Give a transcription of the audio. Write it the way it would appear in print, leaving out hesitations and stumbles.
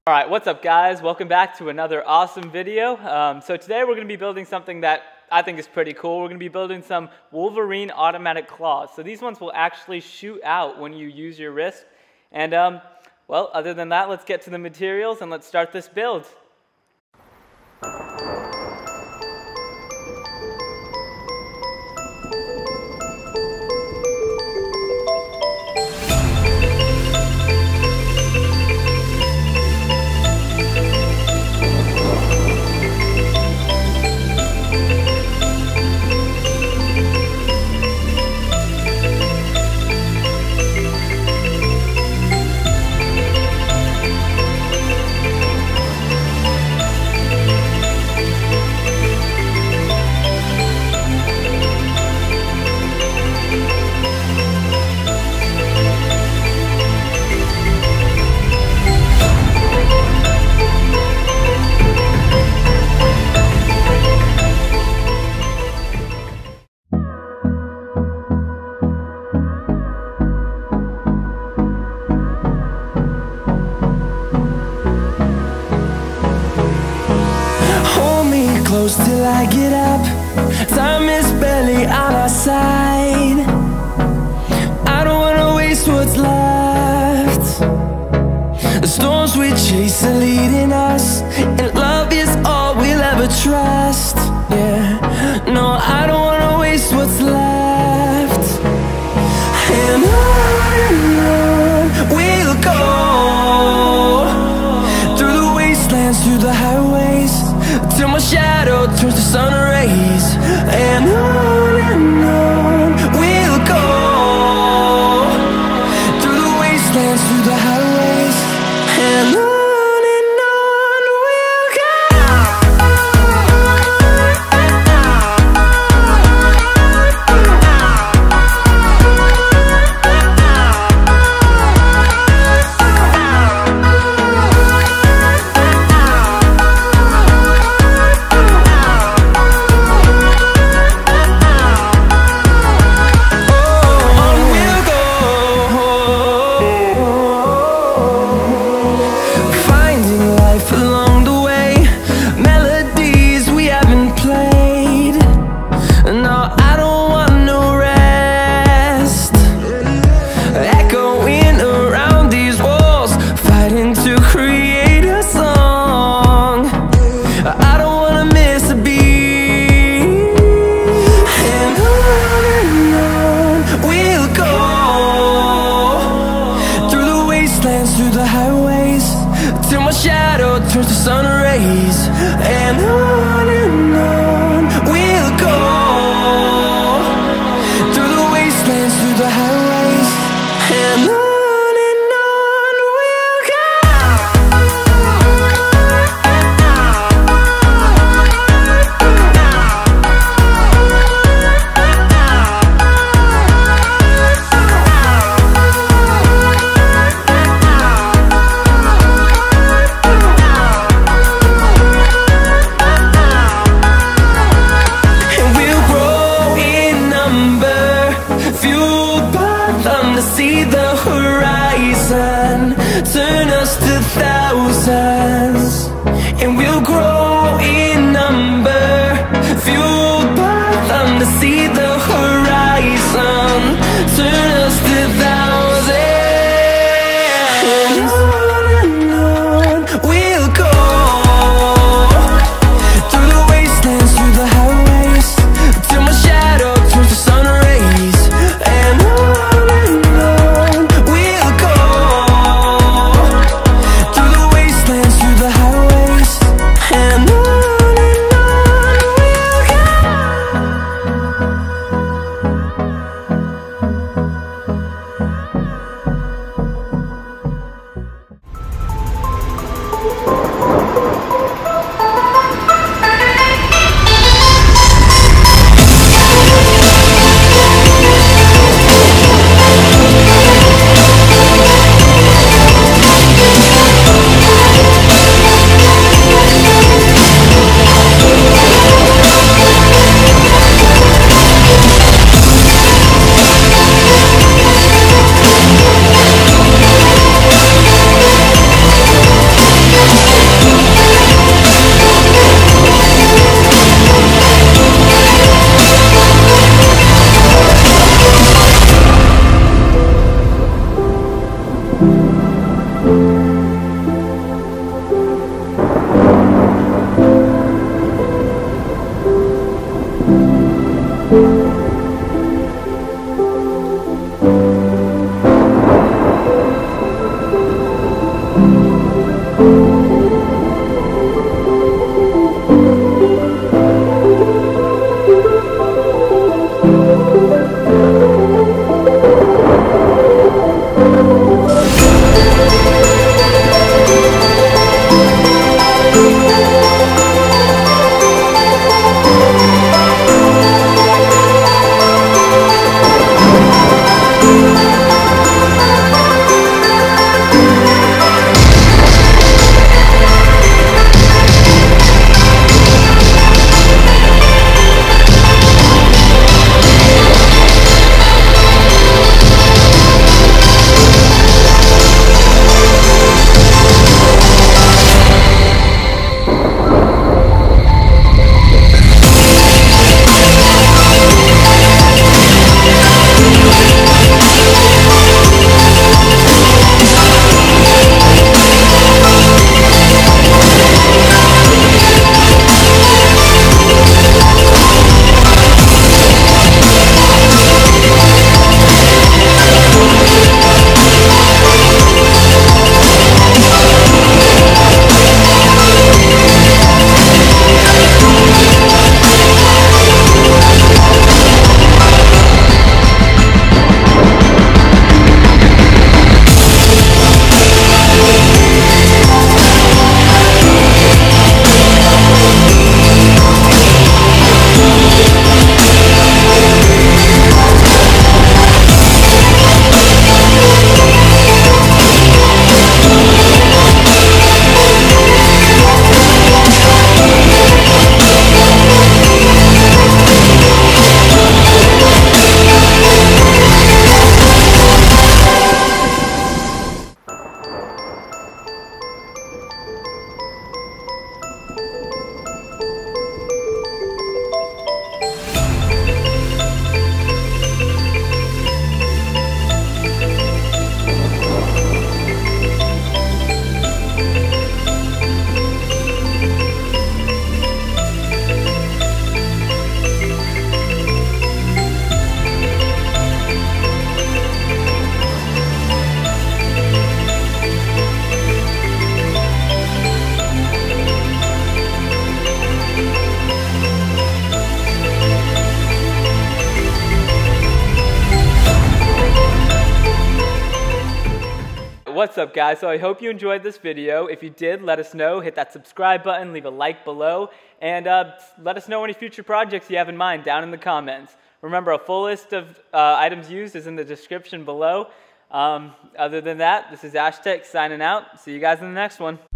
Alright, what's up guys? Welcome back to another awesome video. So today we're going to be building something that I think is pretty cool. We're going to be building some Wolverine automatic claws. So these ones will actually shoot out when you use your wrist. And well, other than that, let's get to the materials and let's start this build. Close till I get up, time is barely on our side. I don't wanna waste what's left. The storms we chase are leading us, and love is all we'll ever trust. Yeah, no, I don't wanna waste what's left. And on we'll go, through the wastelands, through the highways, till my shadow turns to sun rays. And on we'll go, through the wastelands, through the highways, and on we'll go. Through the highways, till my shadow turns to sun rays. And on we'll go, through the wastelands, through the highways, and on we'll go. See the horizon turn us to thousands, and we'll grow in number, fueled by them. To see the horizon turn us to thousands, and on we'll go, through the wastelands, through the highways, till my shadow turns to sun rays. And on What's up, guys? So I hope you enjoyed this video. If you did, let us know. Hit that subscribe button, leave a like below, and let us know any future projects you have in mind down in the comments. Remember, a full list of items used is in the description below. Other than that, this is Aztec signing out. See you guys in the next one.